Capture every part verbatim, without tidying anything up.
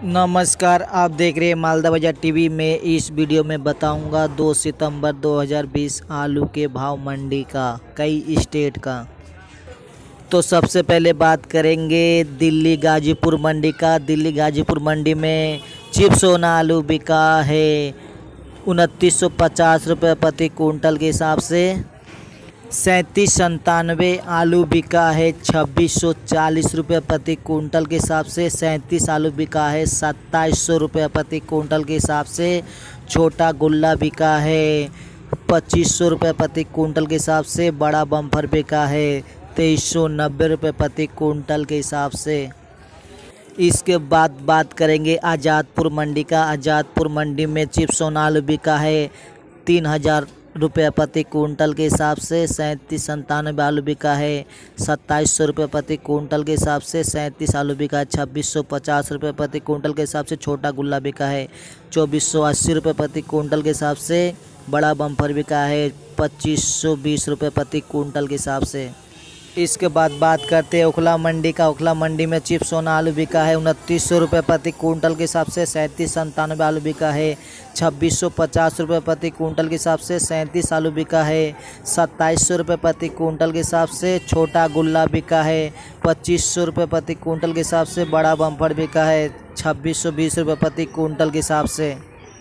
नमस्कार, आप देख रहे हैं मालदा बाजार टीवी में। इस वीडियो में बताऊंगा दो सितंबर दो हज़ार बीस आलू के भाव मंडी का, कई स्टेट का। तो सबसे पहले बात करेंगे दिल्ली गाजीपुर मंडी का। दिल्ली गाजीपुर मंडी में चिप्स सोना आलू बिका है उनतीस सौ पचास रुपये प्रति कुंटल के हिसाब से। सैंतीस संतानवे आलू बिका है छब्बीस सौ चालीस रुपये प्रति कुंटल के हिसाब से। सैंतीस आलू बिका है सत्ताईस सौ रुपये प्रति कुंटल के हिसाब से। छोटा गुल्ला बिका है पच्चीस सौ रुपये प्रति कुंटल के हिसाब से। बड़ा बम्फर बिका है तेईस सौ नब्बे रुपये प्रति कुंटल के हिसाब से। इसके बाद बात करेंगे आज़ादपुर मंडी का। आज़ादपुर मंडी में चिप्स सोना आलू बिका है तीन हज़ार रुपये प्रति कुंटल के हिसाब से। सैंतीस संतानवे आलू बिका है सत्ताईस सौ रुपये प्रति कुंटल के हिसाब से। सैंतीस आलू बिका है छब्बीस सौ पचास रुपये प्रति कुंटल के हिसाब से। छोटा गुल्ला बिका है चौबीस सौ अस्सी रुपये प्रति कुंटल के हिसाब से। बड़ा बम्फर बिका है पच्चीस सौ बीस रुपये प्रति कुंटल के हिसाब से। इसके बाद बात करते हैं ओखला मंडी का। ओखला मंडी में चिप्स सोना आलू बिका है उनतीस सौ रुपये प्रति कुंटल के हिसाब से। सैंतीस संतानवे आलू बिका है छब्बीस सौ पचास रुपये प्रति कुंटल के हिसाब से। सैंतीस आलू बिका है सत्ताईस सौ रुपये प्रति कुंटल के हिसाब से। छोटा गुल्ला बिका है पच्चीस सौ रुपये प्रति कुंटल के हिसाब से। बड़ा बम्फर बिका है छब्बीस सौ बीस रुपये प्रति कुंटल के हिसाब से।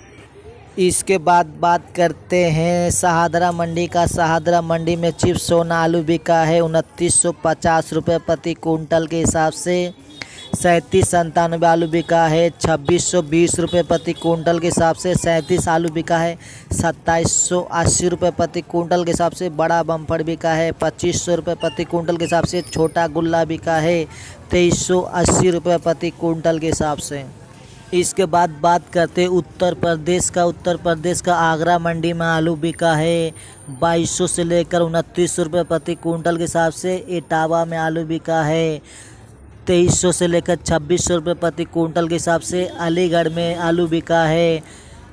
इसके बाद बात करते हैं सहादरा मंडी का। सहादरा मंडी में चिप्स सोना आलू बिका है उनतीस सौ पचास रुपये प्रति कुंटल के हिसाब से। सैंतीस संतानवे आलू बिका है छब्बीस सौ बीस रुपये प्रति कुंटल के हिसाब से। सैंतीस आलू बिका है सत्ताईस सौ अस्सी रुपये प्रति कुंटल के हिसाब से। बड़ा बम्फर बिका है पच्चीस सौ रुपये प्रति कुंटल के हिसाब से। छोटा गुल्ला बिका है तेईस सौ अस्सी रुपये प्रति कुंटल के हिसाब से। इसके बाद बात करते हैं उत्तर प्रदेश का। उत्तर प्रदेश का आगरा मंडी में आलू बिका है बाईस सौ से लेकर उनतीस सौ रुपये प्रति कुंटल के हिसाब से। इटावा में आलू बिका है तेईस सौ से लेकर छब्बीस सौ रुपये प्रति कुंटल के हिसाब से। अलीगढ़ में आलू बिका है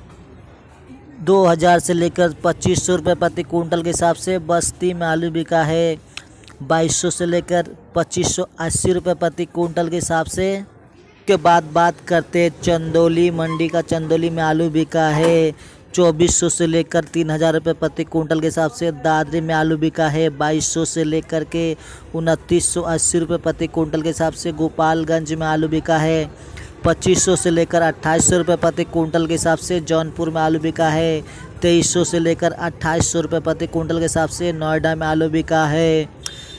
दो हज़ार से लेकर पच्चीस सौ रुपये प्रति कुंटल के हिसाब से। बस्ती में आलू बिका है बाईस सौ से लेकर पच्चीस सौ अस्सी रुपये प्रति कुंटल के हिसाब से। के बाद बात करते हैं चंदौली मंडी का। चंदौली में आलू बिका है चौबीस सौ से लेकर तीन हज़ार रुपये प्रति कुंटल के हिसाब से। दादरी में आलू बिका है बाईस सौ से लेकर के उनतीस सौ अस्सी रुपये प्रति कुंटल के हिसाब से। गोपालगंज में आलू बिका है पच्चीस सौ से लेकर अट्ठाईस सौ रुपये प्रति कुंटल के हिसाब से। जौनपुर में आलू बिका है तेईस सौ से लेकर अट्ठाईस सौ रुपये प्रति कुंटल के हिसाब से। नोएडा में आलू बिका है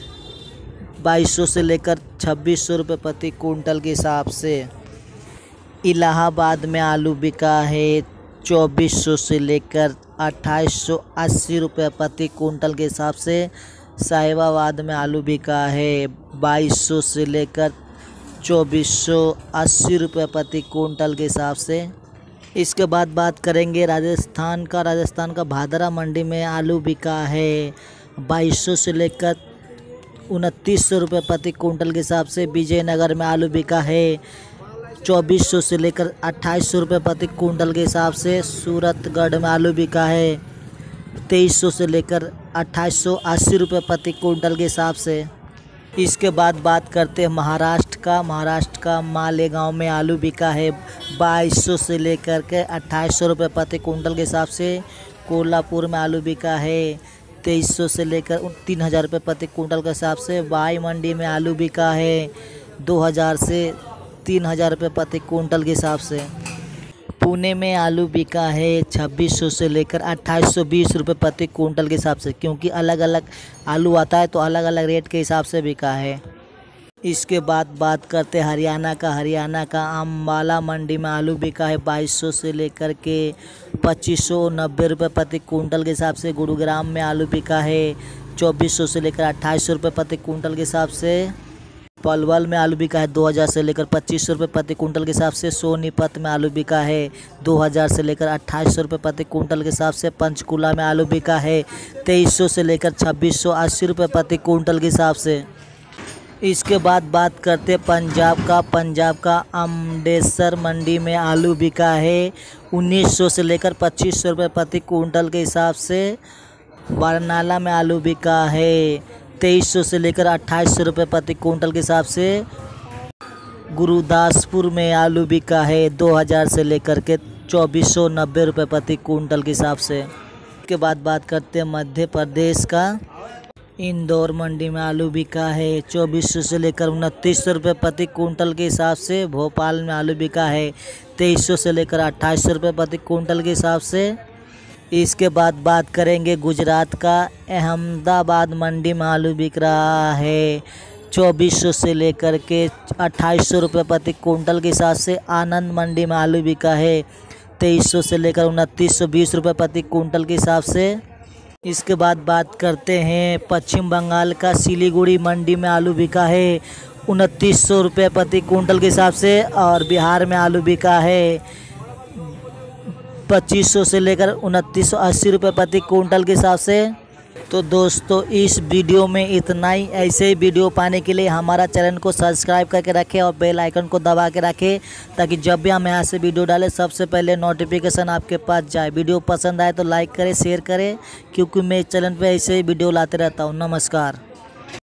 बाईस सौ से लेकर छब्बीस सौ रुपये प्रति कुंटल के हिसाब से। इलाहाबाद में आलू बिका है चौबीस सौ से लेकर अट्ठाईस सौ अस्सी रुपये प्रति कुंटल के हिसाब से। साहिबाबाद में आलू बिका है बाईस सौ से लेकर चौबीस सौ अस्सी रुपये प्रति कुंटल के हिसाब से। इसके बाद बात करेंगे राजस्थान का। राजस्थान का भादरा मंडी में आलू बिका है बाईस सौ से लेकर उनतीस सौ रुपये प्रति कुंटल के हिसाब से। विजयनगर में आलू बिका है चौबीस सौ से लेकर अट्ठाईस सौ रुपये प्रति कुंटल के हिसाब से। सूरतगढ़ में आलू बिका है तेईस सौ से लेकर अट्ठाईस सौ अस्सी रुपये प्रति कुंटल के हिसाब से। इसके बाद बात करते हैं महाराष्ट्र का। महाराष्ट्र का मालेगांव में आलू बिका है बाईस सौ से लेकर के अट्ठाईस सौ रुपये प्रति कुंटल के हिसाब से। कोल्हापुर में आलू बिका है तेईस सौ से लेकर तीन हज़ार रुपये प्रति कुंटल के हिसाब से। बाई मंडी में आलू बिका है दो हज़ार से तीन हज़ार रुपये प्रति कुंटल के हिसाब से। पुणे में आलू बिका है छब्बीस सौ से लेकर अट्ठाईस सौ बीस रुपये प्रति कुंटल के हिसाब से, क्योंकि अलग अलग आलू आता है तो अलग अलग रेट के हिसाब से बिका है। इसके बाद बात करते हैं हरियाणा का। हरियाणा का अम्बाला मंडी में आलू बिका है बाईस सौ से लेकर के पच्चीस सौ नब्बे रुपये प्रति कुंटल के हिसाब से। गुरुग्राम में आलू बिका है चौबीस सौ से लेकर अट्ठाईस सौ रुपये प्रति कुंटल के हिसाब से। पलवल में आलू बिका है दो हज़ार से लेकर पच्चीस सौ रुपये प्रति कुंटल के हिसाब से। सोनीपत में आलू बिका है दो हज़ार से लेकर अट्ठाईस सौ रुपये प्रति कुंटल के हिसाब से। पंचकुला में आलू बिका है तेईस सौ से लेकर छब्बीस सौ अस्सी रुपये प्रति कुंटल के हिसाब से। इसके बाद बात करते हैं पंजाब का। पंजाब का अमृतसर मंडी में आलू बिका है उन्नीस सौ से लेकर पच्चीस सौ रुपये प्रति कुंटल के हिसाब से। बरनाला में आलू बिका है तेईस सौ से लेकर अट्ठाईस सौ रुपये प्रति कुंटल के हिसाब से। गुरुदासपुर में आलू बिका है दो हज़ार से लेकर के चौबीस सौ नब्बे रुपये प्रति कुंटल के हिसाब से। इसके बाद बात करते हैं मध्य प्रदेश का। इंदौर मंडी में आलू बिका है चौबीस सौ से लेकर उनतीस सौ रुपये प्रति कुंटल के हिसाब से। भोपाल में आलू बिका है तेईस सौ से लेकर अट्ठाईस सौ रुपये प्रति कुंटल के हिसाब से। इसके बाद बात करेंगे गुजरात का। अहमदाबाद मंडी में आलू बिक रहा है चौबीस सौ से लेकर के अट्ठाईस सौ रुपये प्रति कुंटल के हिसाब से। आनंद मंडी में आलू बिका है तेईस सौ से लेकर उनतीस सौ बीस रुपये प्रति कुंटल के हिसाब से। इसके बाद बात करते हैं पश्चिम बंगाल का। सिलीगुड़ी मंडी में आलू बिका है उनतीस सौ रुपये प्रति कुंटल के हिसाब से। और बिहार में आलू बिका है पच्चीस सौ से लेकर उनतीस सौ अस्सी रुपये प्रति कुंटल के हिसाब से। तो दोस्तों इस वीडियो में इतना ही। ऐसे ही वीडियो पाने के लिए हमारा चैनल को सब्सक्राइब करके रखें और बेल आइकन को दबा के रखें, ताकि जब भी हम यहाँ से वीडियो डालें सबसे पहले नोटिफिकेशन आपके पास जाए। वीडियो पसंद आए तो लाइक करें, शेयर करें, क्योंकि मैं चैनल पे ऐसे ही वीडियो लाते रहता हूँ। नमस्कार।